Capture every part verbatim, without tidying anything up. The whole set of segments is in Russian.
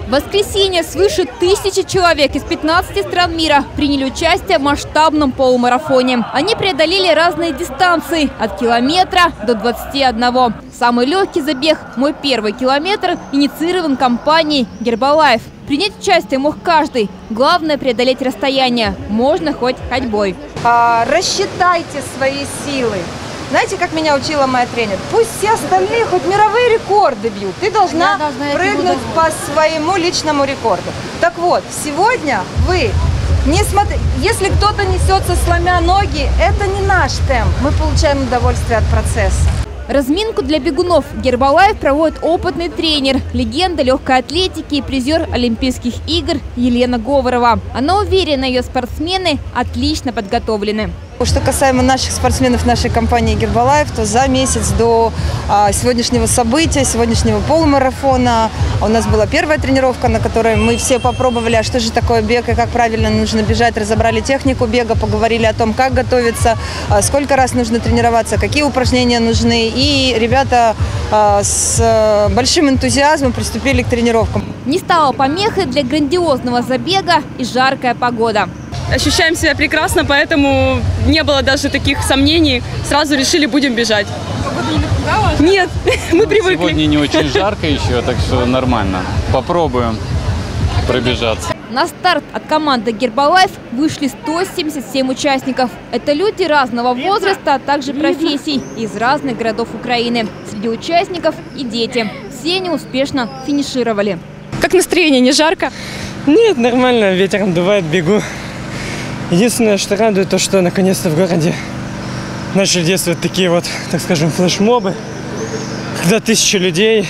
В воскресенье свыше тысячи человек из пятнадцати стран мира приняли участие в масштабном полумарафоне. Они преодолели разные дистанции – от километра до двадцати одного. Самый легкий забег «Мой первый километр» инициирован компанией Гербалайф. Принять участие мог каждый. Главное – преодолеть расстояние. Можно хоть ходьбой. А, рассчитайте свои силы. Знаете, как меня учила моя тренер? Пусть все остальные хоть мировые рекорды бьют. Ты должна, должна прыгнуть по своему личному рекорду. Так вот, сегодня вы, не смотри, если кто-то несется сломя ноги, это не наш темп. Мы получаем удовольствие от процесса. Разминку для бегунов Гербалайф проводит опытный тренер, легенда легкой атлетики и призер Олимпийских игр Елена Говорова. Она уверена, ее спортсмены отлично подготовлены. Что касаемо наших спортсменов нашей компании Гербалайф, то за месяц до а, сегодняшнего события, сегодняшнего полумарафона, у нас была первая тренировка, на которой мы все попробовали, а что же такое бег и как правильно нужно бежать, разобрали технику бега, поговорили о том, как готовиться, а, сколько раз нужно тренироваться, какие упражнения нужны. И ребята а, с большим энтузиазмом приступили к тренировкам. Не стало помехой для грандиозного забега и жаркая погода. Ощущаем себя прекрасно, поэтому не было даже таких сомнений. Сразу решили, будем бежать. Погода не напугала? Нет, мы привыкли. Сегодня не очень жарко еще, так что нормально. Попробуем пробежаться. На старт от команды Гербалайф вышли сто семьдесят семь участников. Это люди разного возраста, а также профессий из разных городов Украины. Среди участников и дети. Все они успешно финишировали. Как настроение, не жарко? Нет, нормально, ветером дует, бегу. Единственное, что радует, то, что наконец-то в городе начали действовать такие вот, так скажем, флешмобы, когда тысячи людей,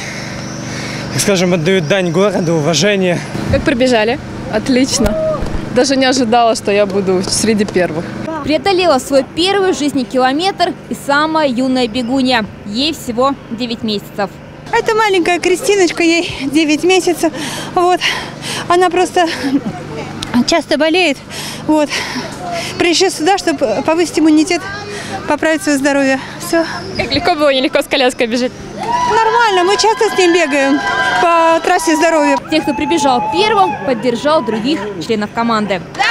так скажем, отдают дань городу, уважение. Как пробежали? Отлично. Даже не ожидала, что я буду среди первых. Преодолела свой первый в жизни километр и самая юная бегунья. Ей всего девять месяцев. Это маленькая Кристиночка, ей девять месяцев. Вот. Она просто часто болеет. Вот. Пришли сюда, чтобы повысить иммунитет, поправить свое здоровье. Все. Как легко было, нелегко с коляской бежать? Нормально, мы часто с ним бегаем по трассе здоровья. Тех, кто прибежал первым, поддержал других членов команды.